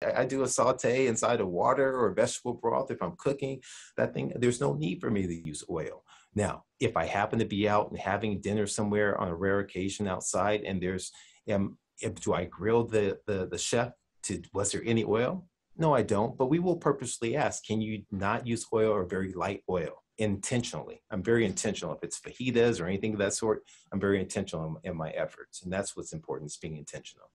I do a saute inside of water or vegetable broth if I'm cooking that thing. There's no need for me to use oil. Now, if I happen to be out and having dinner somewhere on a rare occasion outside, and do I grill the chef to, was there any oil? No, I don't. But we will purposely ask, can you not use oil or very light oil? Intentionally. I'm very intentional. If it's fajitas or anything of that sort, I'm very intentional in my efforts. And that's what's important, is being intentional.